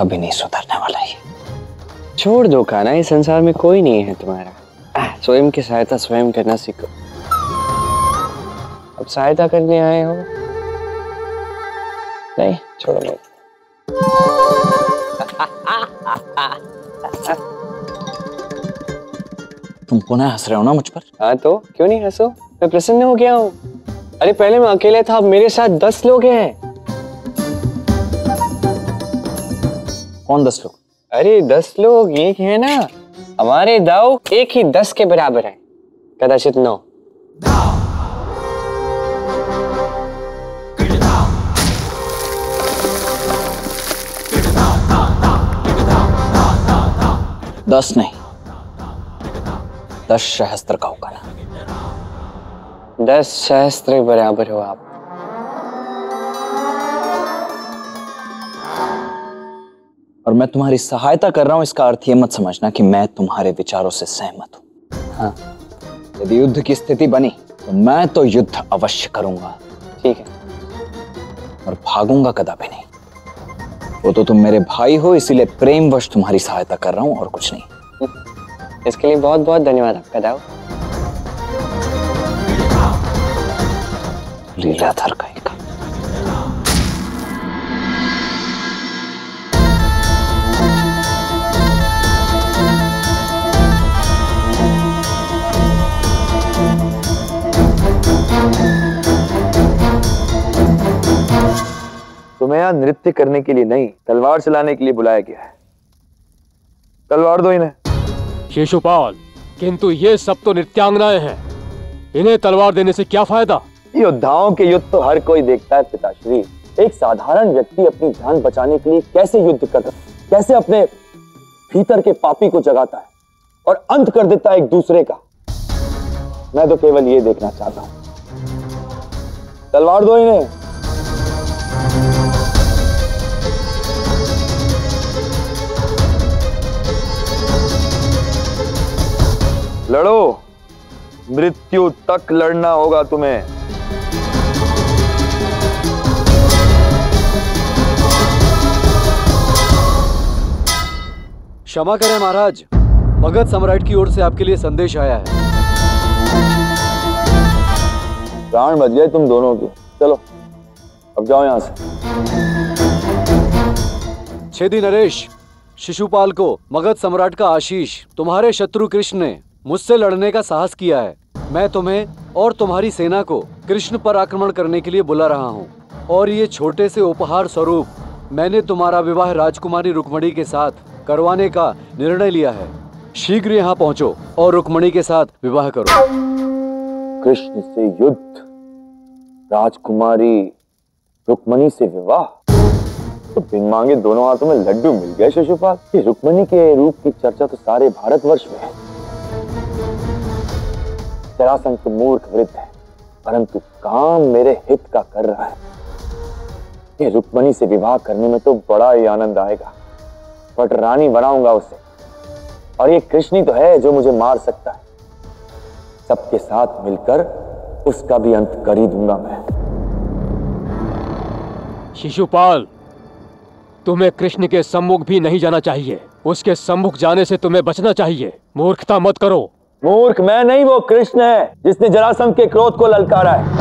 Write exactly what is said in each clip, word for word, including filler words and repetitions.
कभी नहीं सुधरने वाला है। छोड़ दो कान्हा, इस संसार में कोई नहीं है तुम्हारा। स्वयं की सहायता स्वयं करना सीखो। अब सहायता करने आए हो? नहीं, छोड़ो नहीं। तुम पुनः हंस रहे हो ना मुझ पर? हाँ तो क्यों नहीं हंसो, मैं प्रसन्न हो गया हूँ। अरे पहले मैं अकेले था, अब मेरे साथ दस लोग हैं। कौन दस लोग? अरे दस लोग एक है ना, हमारे दाव एक ही दस के बराबर है, कदाचित नौ। दस नहीं, दस सहस्त्र का होगा ना। दस सहस्त्र बराबर हो आप। और मैं तुम्हारी सहायता कर रहा हूं, इसका अर्थ ये मत समझना कि मैं तुम्हारे विचारों से सहमत हूं। हाँ, यदि युद्ध की स्थिति बनी तो मैं तो युद्ध अवश्य करूंगा। ठीक है। और भागूंगा कदापि नहीं। वो तो तुम मेरे भाई हो, इसीलिए प्रेमवश तुम्हारी सहायता कर रहा हूं और कुछ नहीं। इसके लिए बहुत बहुत धन्यवाद आपका दाव। लीलाधर का एक। तुम्हें यहाँ नृत्य करने के लिए नहीं, तलवार चलाने के लिए बुलाया गया है। तलवार दो इन्हें। शिशुपाल, किंतु ये सब तो नृत्यांगनाएं हैं, इन्हें तलवार देने से क्या फायदा? योद्धाओं के युद्ध तो हर कोई देखता है पिताश्री। एक साधारण व्यक्ति अपनी जान बचाने के लिए कैसे युद्ध करता है, कैसे अपने भीतर के पापी को जगाता है और अंत कर देता है एक दूसरे का। मैं तो केवल ये देखना चाहता हूं। तलवार दो इन्हें। लड़ो, मृत्यु तक लड़ना होगा तुम्हें। क्षमा करें महाराज, मगध सम्राट की ओर से आपके लिए संदेश आया है। प्राण बच गए तुम दोनों के। चलो अब जाओ यहां से। छेदी नरेश, शिशुपाल को मगध सम्राट का आशीष। तुम्हारे शत्रु कृष्ण ने मुझसे लड़ने का साहस किया है। मैं तुम्हें और तुम्हारी सेना को कृष्ण पर आक्रमण करने के लिए बुला रहा हूँ, और ये छोटे से उपहार स्वरूप मैंने तुम्हारा विवाह राजकुमारी रुक्मणी के साथ करवाने का निर्णय लिया है। शीघ्र यहाँ पहुँचो और रुक्मणी के साथ विवाह करो। कृष्ण से युद्ध, राजकुमारी रुक्मणी से विवाह, तो बिन मांगे दोनों हाथों में लड्डू मिल गए शिशुपाल। रुक्मणी के रूप की चर्चा तो सारे भारतवर्ष में है। जरासंध तो मूर्ख वृद्ध है, परंतु काम मेरे हित का कर रहा है। ये रुक्मणी से विवाह करने में तो बड़ा ही आनंद आएगा। बट रानी बनाऊंगा उसे, और ये कृष्ण ही तो है जो मुझे मार सकता है। सबके साथ मिलकर उसका भी अंत कर ही दूंगा मैं। शिशुपाल, तुम्हें कृष्ण के सम्मुख भी नहीं जाना चाहिए। उसके सम्मुख जाने से तुम्हें बचना चाहिए। मूर्खता मत करो। मूर्ख मैं नहीं, वो कृष्ण है जिसने जरासंध के क्रोध को ललकारा है।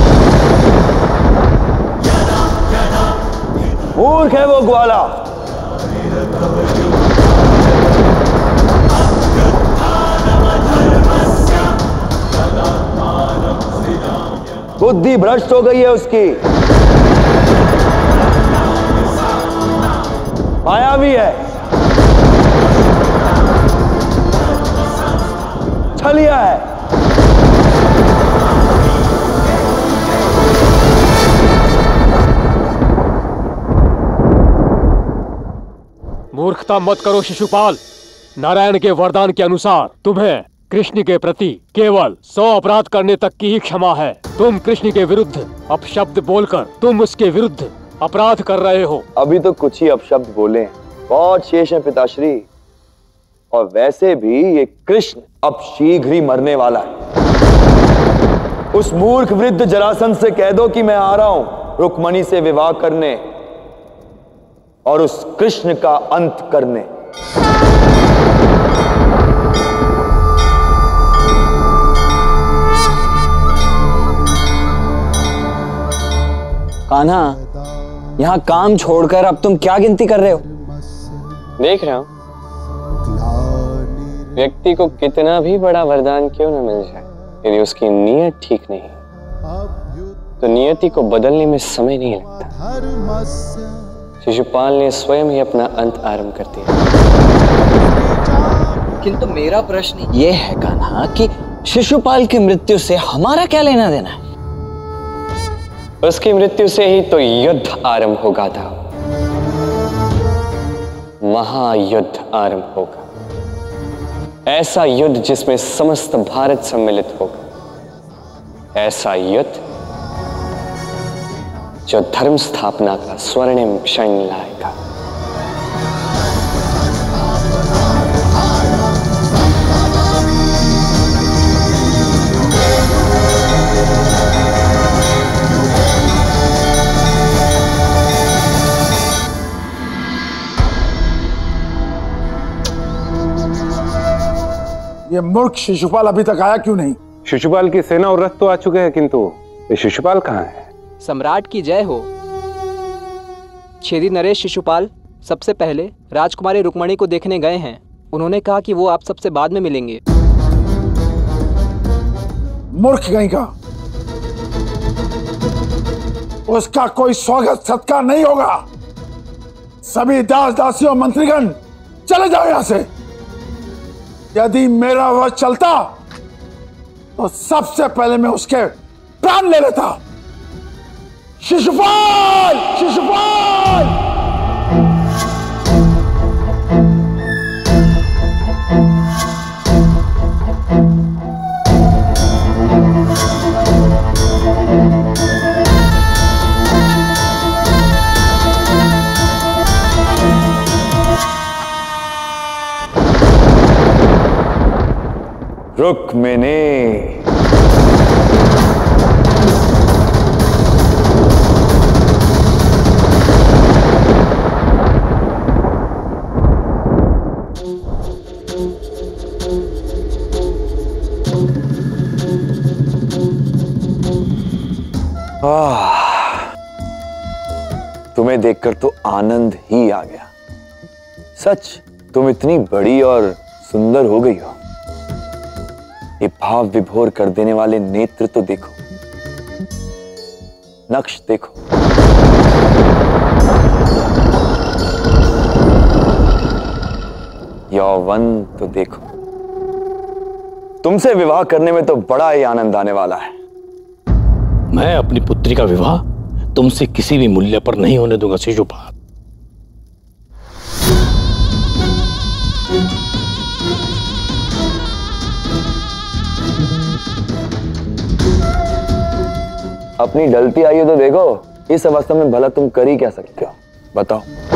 मूर्ख है वो ग्वाला। बुद्धि भ्रष्ट हो गई है उसकी। मायावी है, छलिया है। मूर्खता मत करो शिशुपाल। नारायण के वरदान के अनुसार तुम्हें कृष्ण के प्रति केवल सौ अपराध करने तक की ही क्षमा है। तुम कृष्ण के विरुद्ध अपशब्द बोलकर तुम उसके विरुद्ध अपराध कर रहे हो। अभी तो कुछ ही अपशब्द बोले, बहुत शेष है पिताश्री। और वैसे भी ये कृष्ण अब शीघ्र ही मरने वाला है। उस मूर्ख वृद्ध जरासंध से कह दो कि मैं आ रहा हूं रुक्मणी से विवाह करने। और उस कृष्ण का अंत करने। कान्हा, यहाँ काम छोड़कर अब तुम क्या गिनती कर रहे हो? देख रहा हूं व्यक्ति को कितना भी बड़ा वरदान क्यों न मिल जाए, यदि उसकी नीयत ठीक नहीं तो नियति को बदलने में समय नहीं लगता। शिशुपाल ने स्वयं ही अपना अंत आरंभ कर दिया। किंतु मेरा प्रश्न ये है कान्हा कि शिशुपाल की मृत्यु से हमारा क्या लेना देना है? उसकी मृत्यु से ही तो युद्ध आरंभ होगा था, महायुद्ध आरंभ होगा। ऐसा युद्ध जिसमें समस्त भारत सम्मिलित होगा। ऐसा युद्ध जो धर्म स्थापना का स्वर्णिम क्षण लाएगा। ये मूर्ख शिशुपाल अभी तक आया क्यों नहीं? शिशुपाल की सेना और रथ तो आ चुके हैं, किंतु ये शिशुपाल कहाँ है? सम्राट की जय हो। श्री नरेश शिशुपाल सबसे पहले राजकुमारी रुक्मणी को देखने गए हैं। उन्होंने कहा कि वो आप सबसे बाद में मिलेंगे। मूर्ख कहीं का, उसका कोई स्वागत सत्कार नहीं होगा। सभी दास दासी और मंत्रीगण चले जाओ यहां से। यदि मेरा वध चलता तो सबसे पहले मैं उसके प्राण ले लेता। शिशुपाल, शिशुपाल! रुक्मिणी, तुम्हें देखकर तो आनंद ही आ गया। सच, तुम इतनी बड़ी और सुंदर हो गई हो। ये भाव विभोर कर देने वाले नेत्र तो देखो, नक्श देखो। यौवन तो देखो। तुमसे विवाह करने में तो बड़ा ही आनंद आने वाला है। मैं अपनी पुत्री का विवाह तुमसे किसी भी मूल्य पर नहीं होने दूंगा शिशुपाल। अपनी डलती आई हो तो देखो, इस अवस्था में भला तुम कर ही क्या सकते हो? बताओ,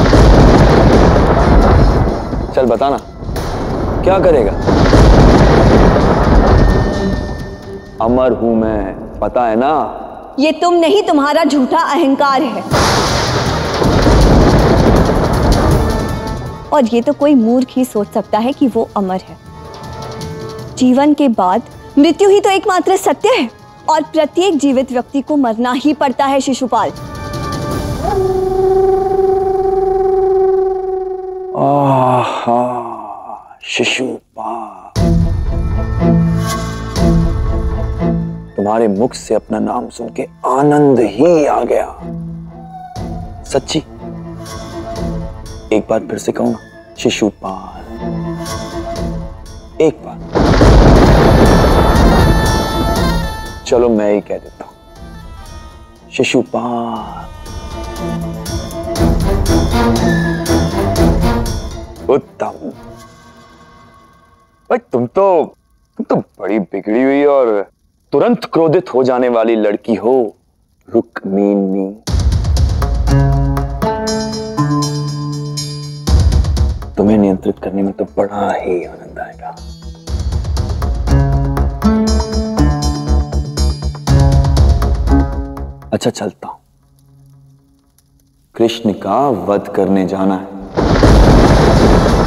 चल बताना, क्या करेगा? अमर हूं मैं, पता है ना? ये तुम नहीं, तुम्हारा झूठा अहंकार है। और ये तो कोई मूर्ख ही सोच सकता है कि वो अमर है। जीवन के बाद मृत्यु ही तो एकमात्र सत्य है, और प्रत्येक जीवित व्यक्ति को मरना ही पड़ता है शिशुपाल। आहा, शिशुपाल, तुम्हारे मुख से अपना नाम सुन के आनंद ही आ गया। सच्ची, एक बार फिर से कहूं ना, शिशुपाल, एक बार। चलो मैं ही कह देता हूं, शिशुपाल। उत्तम। भाई तुम तो तुम तो बड़ी बिगड़ी हुई और तुरंत क्रोधित हो जाने वाली लड़की हो, रुक्मिणी। तुम्हें नियंत्रित करने में तो बड़ा ही आनंद आएगा। अच्छा चलता हूं, कृष्ण का वध करने जाना है।